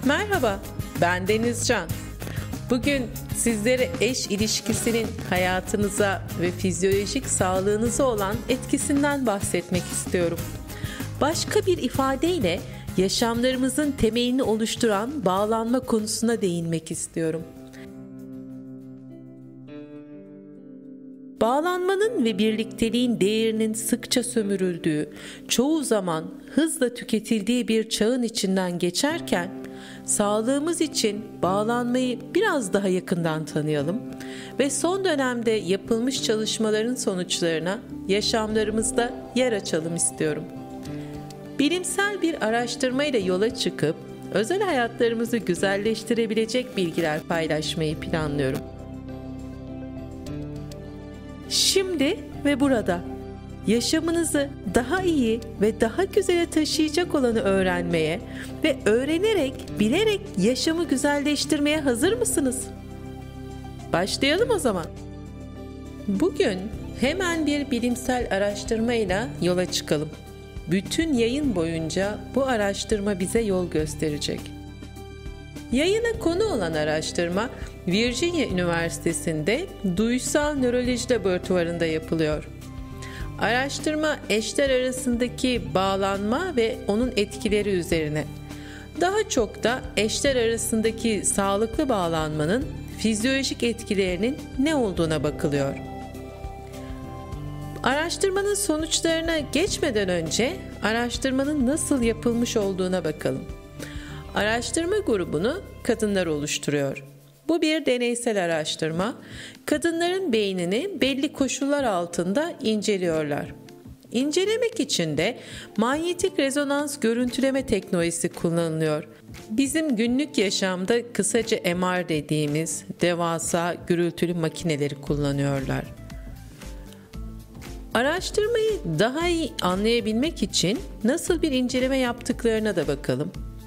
Merhaba, ben Denizcan. Bugün sizlere eş ilişkisinin hayatınıza ve fizyolojik sağlığınıza olan etkisinden bahsetmek istiyorum. Başka bir ifadeyle yaşamlarımızın temelini oluşturan bağlanma konusuna değinmek istiyorum. Bağlanmanın ve birlikteliğin değerinin sıkça sömürüldüğü, çoğu zaman hızla tüketildiği bir çağın içinden geçerken, sağlığımız için bağlanmayı biraz daha yakından tanıyalım ve son dönemde yapılmış çalışmaların sonuçlarına yaşamlarımızda yer açalım istiyorum. Bilimsel bir araştırmayla yola çıkıp özel hayatlarımızı güzelleştirebilecek bilgiler paylaşmayı planlıyorum. Şimdi ve burada yaşamınızı daha iyi ve daha güzele taşıyacak olanı öğrenmeye ve öğrenerek, bilerek yaşamı güzelleştirmeye hazır mısınız? Başlayalım o zaman. Bugün hemen bir bilimsel araştırmayla yola çıkalım. Bütün yayın boyunca bu araştırma bize yol gösterecek. Yayına konu olan araştırma Virginia Üniversitesi'nde Duysal Nöroloji Laboratuvarı'nda yapılıyor. Araştırma eşler arasındaki bağlanma ve onun etkileri üzerine. Daha çok da eşler arasındaki sağlıklı bağlanmanın fizyolojik etkilerinin ne olduğuna bakılıyor. Araştırmanın sonuçlarına geçmeden önce araştırmanın nasıl yapılmış olduğuna bakalım. Araştırma grubunu kadınlar oluşturuyor. Bu bir deneysel araştırma. Kadınların beynini belli koşullar altında inceliyorlar. İncelemek için de manyetik rezonans görüntüleme teknolojisi kullanılıyor. Bizim günlük yaşamda kısaca MR dediğimiz devasa gürültülü makineleri kullanıyorlar. Araştırmayı daha iyi anlayabilmek için nasıl bir inceleme yaptıklarına da bakalım.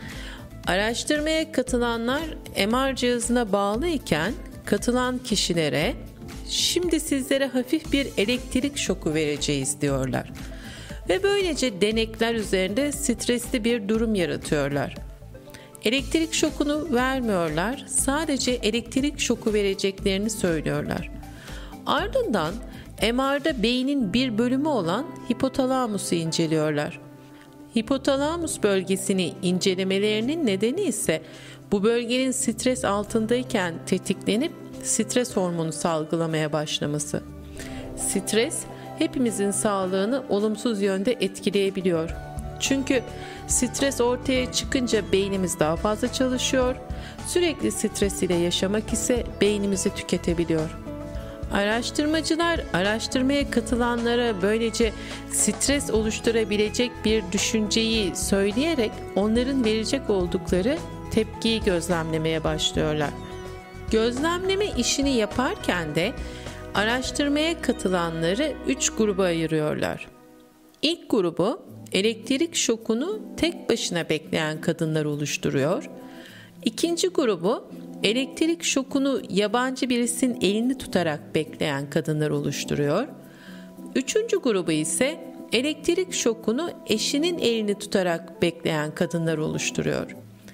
Araştırmaya katılanlar MR cihazına bağlı iken katılan kişilere şimdi sizlere hafif bir elektrik şoku vereceğiz diyorlar. Ve böylece denekler üzerinde stresli bir durum yaratıyorlar. Elektrik şokunu vermiyorlar, sadece elektrik şoku vereceklerini söylüyorlar. Ardından MR'da beynin bir bölümü olan hipotalamusu inceliyorlar. Hipotalamus bölgesini incelemelerinin nedeni ise bu bölgenin stres altındayken tetiklenip stres hormonu salgılamaya başlaması. Stres hepimizin sağlığını olumsuz yönde etkileyebiliyor. Çünkü stres ortaya çıkınca beynimiz daha fazla çalışıyor. Sürekli stres ile yaşamak ise beynimizi tüketebiliyor. Araştırmacılar araştırmaya katılanlara böylece stres oluşturabilecek bir düşünceyi söyleyerek onların verecek oldukları tepkiyi gözlemlemeye başlıyorlar. Gözlemleme işini yaparken de araştırmaya katılanları 3 gruba ayırıyorlar. İlk grubu elektrik şokunu tek başına bekleyen kadınlar oluşturuyor. İkinci grubu elektrik şokunu yabancı birisinin elini tutarak bekleyen kadınlar oluşturuyor. Üçüncü grubu ise elektrik şokunu eşinin elini tutarak bekleyen kadınlar oluşturuyor.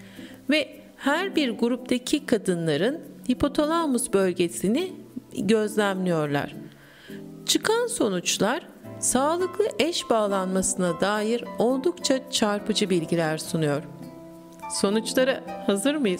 Ve her bir gruptaki kadınların hipotalamus bölgesini gözlemliyorlar. Çıkan sonuçlar sağlıklı eş bağlanmasına dair oldukça çarpıcı bilgiler sunuyor. Sonuçlara hazır mıyız?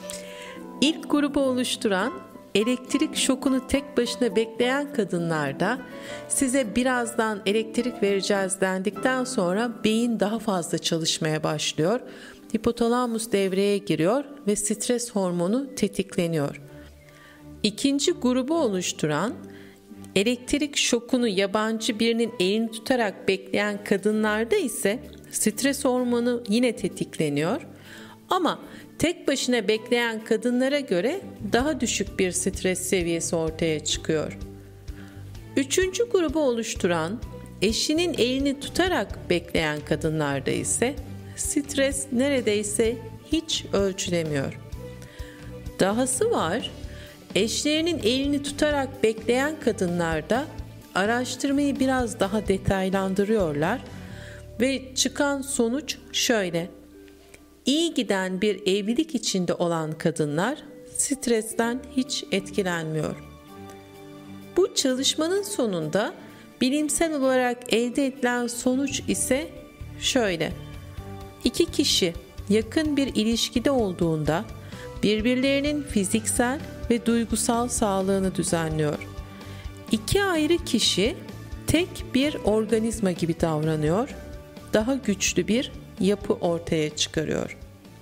İlk grubu oluşturan elektrik şokunu tek başına bekleyen kadınlarda size birazdan elektrik vereceğiz dendikten sonra beyin daha fazla çalışmaya başlıyor. Hipotalamus devreye giriyor ve stres hormonu tetikleniyor. İkinci grubu oluşturan elektrik şokunu yabancı birinin elini tutarak bekleyen kadınlarda ise stres hormonu yine tetikleniyor. Ama tek başına bekleyen kadınlara göre daha düşük bir stres seviyesi ortaya çıkıyor. Üçüncü grubu oluşturan eşinin elini tutarak bekleyen kadınlarda ise stres neredeyse hiç ölçülemiyor. Dahası var, eşlerinin elini tutarak bekleyen kadınlarda araştırmayı biraz daha detaylandırıyorlar ve çıkan sonuç şöyle. İyi giden bir evlilik içinde olan kadınlar stresten hiç etkilenmiyor. Bu çalışmanın sonunda bilimsel olarak elde edilen sonuç ise şöyle: İki kişi yakın bir ilişkide olduğunda birbirlerinin fiziksel ve duygusal sağlığını düzenliyor. İki ayrı kişi tek bir organizma gibi davranıyor, daha güçlü bir yapı ortaya çıkarıyor.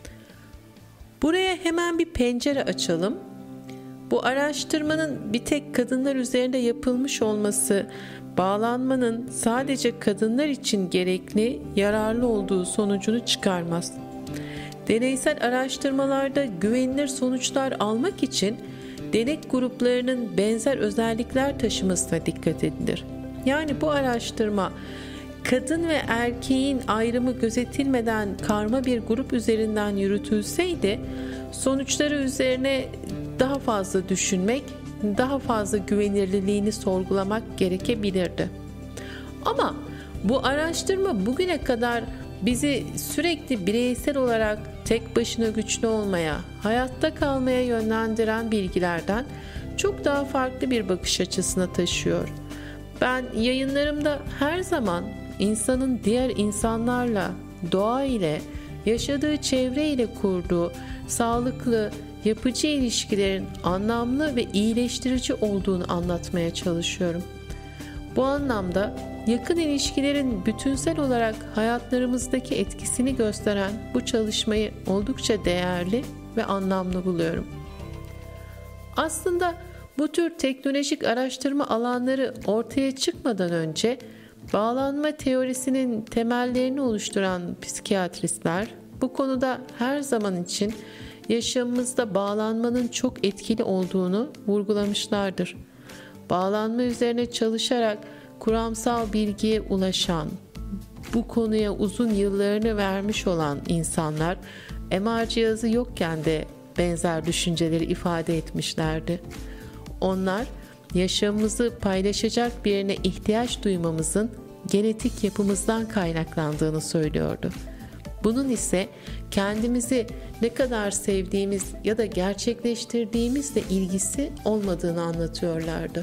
Buraya hemen bir pencere açalım. Bu araştırmanın bir tek kadınlar üzerinde yapılmış olması, bağlanmanın sadece kadınlar için gerekli, yararlı olduğu sonucunu çıkarmaz. Deneysel araştırmalarda güvenilir sonuçlar almak için denek gruplarının benzer özellikler taşımasına dikkat edilir. Yani bu araştırma kadın ve erkeğin ayrımı gözetilmeden karma bir grup üzerinden yürütülseydi, sonuçları üzerine daha fazla düşünmek, daha fazla güvenilirliğini sorgulamak gerekebilirdi. Ama bu araştırma bugüne kadar bizi sürekli bireysel olarak tek başına güçlü olmaya, hayatta kalmaya yönlendiren bilgilerden çok daha farklı bir bakış açısına taşıyor. Ben yayınlarımda her zaman insanın diğer insanlarla, doğa ile, yaşadığı çevre ile kurduğu sağlıklı, yapıcı ilişkilerin anlamlı ve iyileştirici olduğunu anlatmaya çalışıyorum. Bu anlamda yakın ilişkilerin bütünsel olarak hayatlarımızdaki etkisini gösteren bu çalışmayı oldukça değerli ve anlamlı buluyorum. Aslında bu tür teknolojik araştırma alanları ortaya çıkmadan önce bağlanma teorisinin temellerini oluşturan psikiyatristler bu konuda her zaman için yaşamımızda bağlanmanın çok etkili olduğunu vurgulamışlardır. Bağlanma üzerine çalışarak kuramsal bilgiye ulaşan, bu konuya uzun yıllarını vermiş olan insanlar MR cihazı yokken de benzer düşünceleri ifade etmişlerdi. Onlar yaşamımızı paylaşacak birine ihtiyaç duymamızın genetik yapımızdan kaynaklandığını söylüyordu. Bunun ise kendimizi ne kadar sevdiğimiz ya da gerçekleştirdiğimizle ilgisi olmadığını anlatıyorlardı.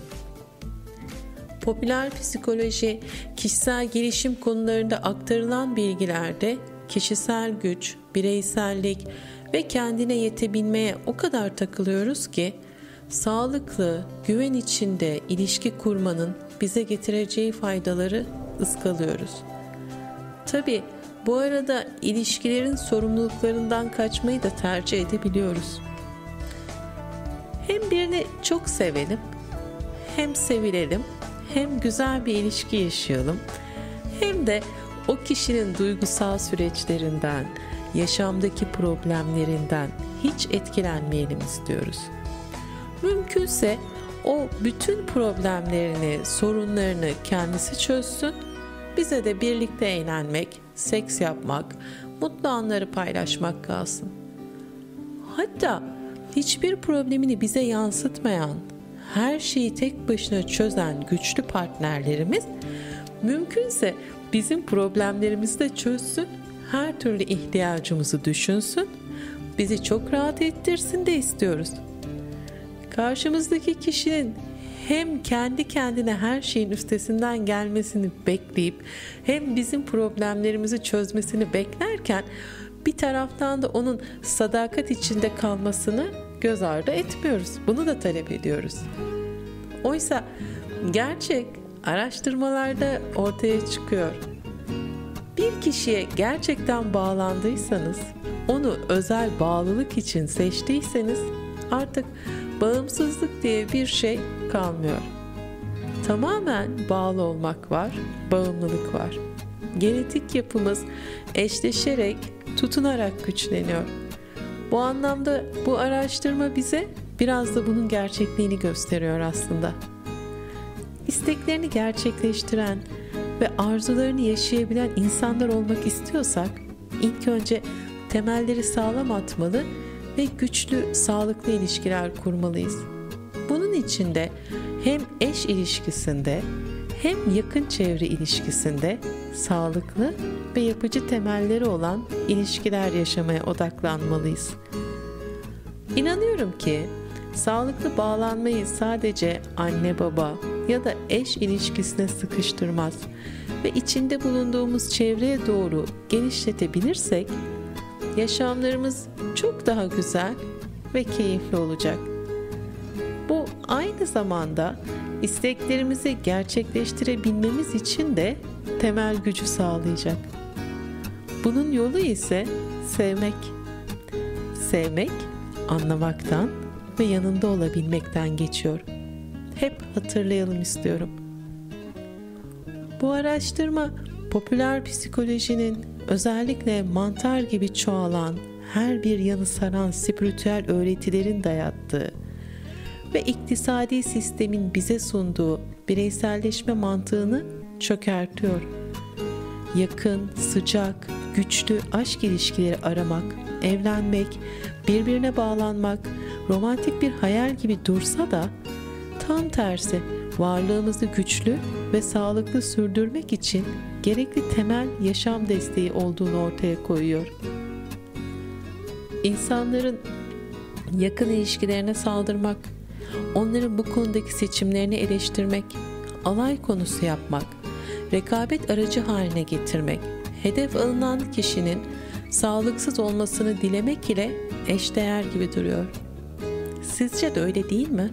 Popüler psikoloji, kişisel gelişim konularında aktarılan bilgilerde kişisel güç, bireysellik ve kendine yetebilmeye o kadar takılıyoruz ki sağlıklı, güven içinde ilişki kurmanın bize getireceği faydaları ıskalıyoruz. Tabii bu arada ilişkilerin sorumluluklarından kaçmayı da tercih edebiliyoruz. Hem birini çok sevelim, hem sevilelim, hem güzel bir ilişki yaşayalım, hem de o kişinin duygusal süreçlerinden, yaşamdaki problemlerinden hiç etkilenmeyelim istiyoruz. Mümkünse o bütün problemlerini, sorunlarını kendisi çözsün, bize de birlikte eğlenmek, seks yapmak, mutlu anları paylaşmak kalsın. Hatta hiçbir problemini bize yansıtmayan, her şeyi tek başına çözen güçlü partnerlerimiz mümkünse bizim problemlerimizi de çözsün, her türlü ihtiyacımızı düşünsün, bizi çok rahat ettirsin de istiyoruz. Karşımızdaki kişinin hem kendi kendine her şeyin üstesinden gelmesini bekleyip hem bizim problemlerimizi çözmesini beklerken bir taraftan da onun sadakat içinde kalmasını göz ardı etmiyoruz. Bunu da talep ediyoruz. Oysa gerçek araştırmalarda ortaya çıkıyor. Bir kişiye gerçekten bağlandıysanız, onu özel bağlılık için seçtiyseniz artık bağımsızlık diye bir şey kalmıyor. Tamamen bağlı olmak var, bağımlılık var. Genetik yapımız eşleşerek, tutunarak güçleniyor. Bu anlamda bu araştırma bize biraz da bunun gerçekliğini gösteriyor aslında. İsteklerini gerçekleştiren ve arzularını yaşayabilen insanlar olmak istiyorsak, ilk önce temelleri sağlam atmalı ve güçlü, sağlıklı ilişkiler kurmalıyız. Bunun için de hem eş ilişkisinde hem yakın çevre ilişkisinde sağlıklı ve yapıcı temelleri olan ilişkiler yaşamaya odaklanmalıyız. İnanıyorum ki sağlıklı bağlanmayı sadece anne baba ya da eş ilişkisine sıkıştırmaz ve içinde bulunduğumuz çevreye doğru genişletebilirsek yaşamlarımız çok daha güzel ve keyifli olacak. Bu aynı zamanda isteklerimizi gerçekleştirebilmemiz için de temel gücü sağlayacak. Bunun yolu ise sevmek. Sevmek, anlamaktan ve yanında olabilmekten geçiyor. Hep hatırlayalım istiyorum. Bu araştırma popüler psikolojinin özellikle mantar gibi çoğalan, her bir yanı saran spiritüel öğretilerin dayattığı ve iktisadi sistemin bize sunduğu bireyselleşme mantığını çökertiyor. Yakın, sıcak, güçlü aşk ilişkileri aramak, evlenmek, birbirine bağlanmak, romantik bir hayal gibi dursa da tam tersi varlığımızı güçlü ve sağlıklı sürdürmek için gerekli temel yaşam desteği olduğunu ortaya koyuyor. İnsanların yakın ilişkilerine saldırmak, onların bu konudaki seçimlerini eleştirmek, alay konusu yapmak, rekabet aracı haline getirmek, hedef alınan kişinin sağlıksız olmasını dilemek ile eşdeğer gibi duruyor. Sizce de öyle değil mi?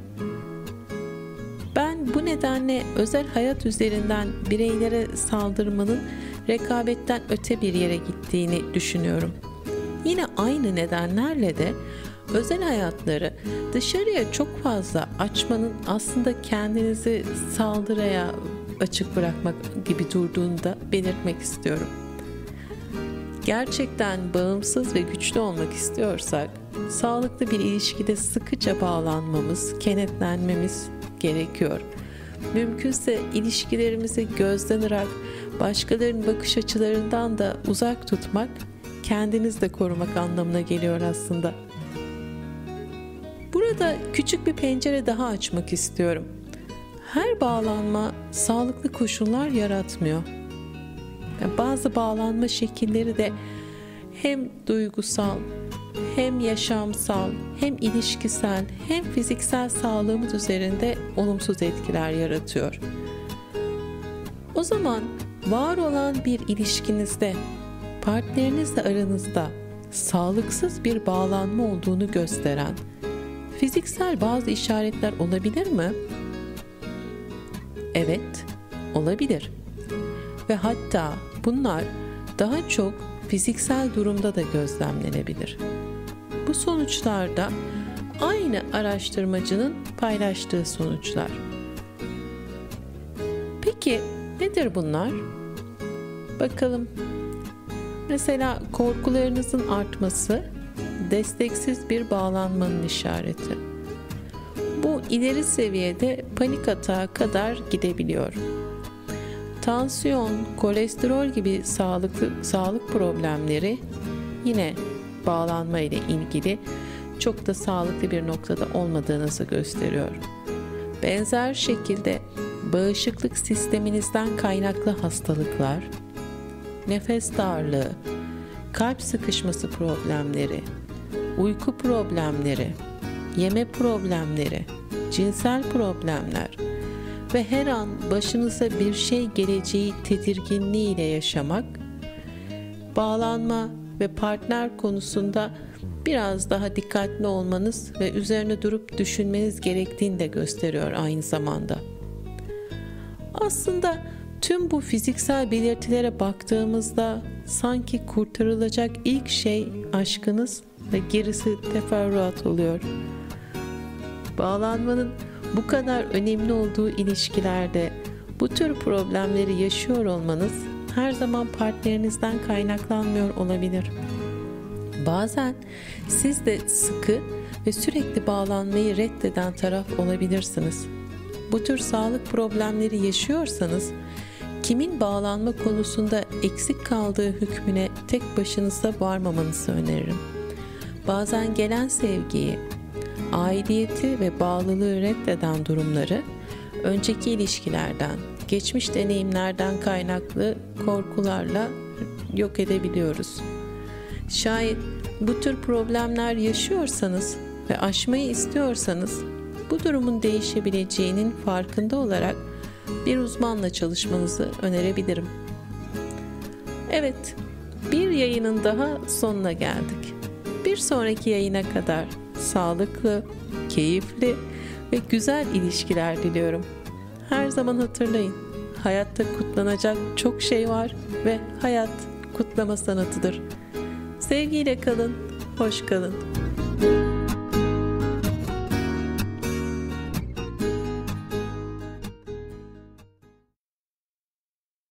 Ben bu nedenle özel hayat üzerinden bireylere saldırmanın rekabetten öte bir yere gittiğini düşünüyorum. Yine aynı nedenlerle de özel hayatları dışarıya çok fazla açmanın aslında kendinizi saldırıya açık bırakmak gibi durduğunu da belirtmek istiyorum. Gerçekten bağımsız ve güçlü olmak istiyorsak, sağlıklı bir ilişkide sıkıca bağlanmamız, kenetlenmemiz gerekiyor. Mümkünse ilişkilerimizi gözden ırak, başkalarının bakış açılarından da uzak tutmak, kendinizi de korumak anlamına geliyor aslında. Burada küçük bir pencere daha açmak istiyorum. Her bağlanma sağlıklı koşullar yaratmıyor. Bazı bağlanma şekilleri de hem duygusal, hem yaşamsal, hem ilişkisel, hem fiziksel sağlığımız üzerinde olumsuz etkiler yaratıyor. O zaman var olan bir ilişkinizde, partnerinizle aranızda sağlıksız bir bağlanma olduğunu gösteren fiziksel bazı işaretler olabilir mi? Evet, olabilir. Ve hatta bunlar daha çok fiziksel durumda da gözlemlenebilir. Bu sonuçlar da aynı araştırmacının paylaştığı sonuçlar. Peki nedir bunlar? Bakalım. Mesela korkularınızın artması desteksiz bir bağlanmanın işareti. Bu ileri seviyede panik atağa kadar gidebiliyor. Tansiyon, kolesterol gibi sağlık problemleri yine bağlanma ile ilgili çok da sağlıklı bir noktada olmadığınızı gösteriyor. Benzer şekilde bağışıklık sisteminizden kaynaklı hastalıklar, nefes darlığı, kalp sıkışması problemleri, uyku problemleri, yeme problemleri, cinsel problemler ve her an başınıza bir şey geleceği tedirginliğiyle yaşamak, bağlanma ve partner konusunda biraz daha dikkatli olmanız ve üzerine durup düşünmeniz gerektiğini de gösteriyor aynı zamanda. Aslında tüm bu fiziksel belirtilere baktığımızda sanki kurtarılacak ilk şey aşkınız ve gerisi teferruat oluyor. Bağlanmanın bu kadar önemli olduğu ilişkilerde bu tür problemleri yaşıyor olmanız her zaman partnerinizden kaynaklanmıyor olabilir. Bazen siz de sıkı ve sürekli bağlanmayı reddeden taraf olabilirsiniz. Bu tür sağlık problemleri yaşıyorsanız, kimin bağlanma konusunda eksik kaldığı hükmüne tek başınıza varmamanızı öneririm. Bazen gelen sevgiyi, aidiyeti ve bağlılığı reddeden durumları önceki ilişkilerden geçmiş deneyimlerden kaynaklı korkularla yok edebiliyoruz. Şayet bu tür problemler yaşıyorsanız ve aşmayı istiyorsanız, bu durumun değişebileceğinin farkında olarak bir uzmanla çalışmanızı önerebilirim. Evet, bir yayının daha sonuna geldik. Bir sonraki yayına kadar sağlıklı, keyifli ve güzel ilişkiler diliyorum. Her zaman hatırlayın, hayatta kutlanacak çok şey var ve hayat kutlama sanatıdır. Sevgiyle kalın, hoş kalın.